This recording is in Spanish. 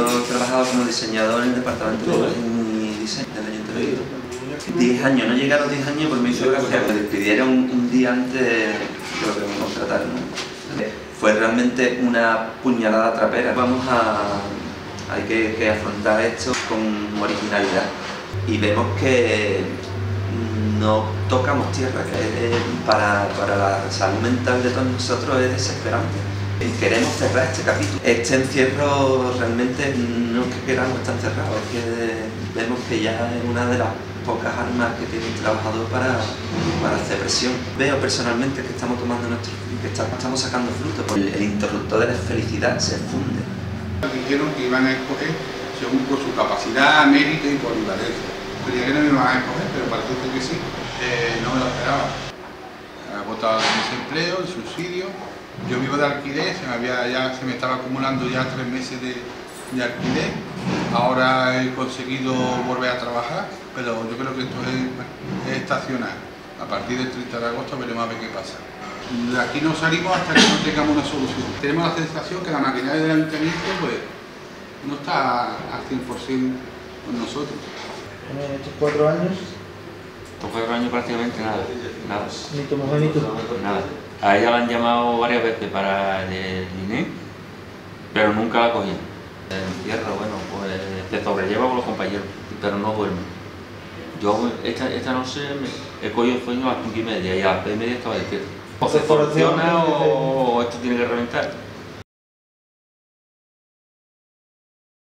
Yo trabajaba como diseñador en el departamento de imagen y diseño del año anterior. 10 años, no llegué a los 10 años, pero me hizo gracia que me despidieron un día antes de lo que me contrataron, ¿no? Fue realmente una puñalada trapera. Hay que afrontar esto con originalidad y vemos que no tocamos tierra, que para la salud mental de todos nosotros es desesperante. Queremos cerrar este capítulo. Este encierro realmente no es que queramos estar encerrados, es que vemos que ya es una de las pocas armas que tiene un trabajador para hacer presión. Veo personalmente que estamos estamos sacando frutos, porque el interruptor de la felicidad se funde. Dijeron que iban a escoger según por su capacidad, mérito y polivalencia. Creía que no me iban a escoger, pero parece que sí. No me lo esperaba. Ha votado el desempleo, el subsidio. Yo vivo de alquiler, se me estaba acumulando ya 3 meses de alquiler. Ahora he conseguido volver a trabajar, pero yo creo que esto es estacional. A partir del 30 de agosto veremos a ver qué pasa. De aquí no salimos hasta que no tengamos una solución. Tenemos la sensación que la maquinaria del ayuntamiento pues, no está al 100% con nosotros. En estos 4 años... Estos 4 años prácticamente nada. Ni tu mujer ni tú. Nada. A ella la han llamado varias veces para el INE, pero nunca la cogían. El encierro, bueno, pues te sobrelleva con los compañeros, pero no duerme. Yo esta noche he cogido el sueño a las 5:30 y a las 6:30 estaba despierto. O se soluciona o esto tiene que reventar.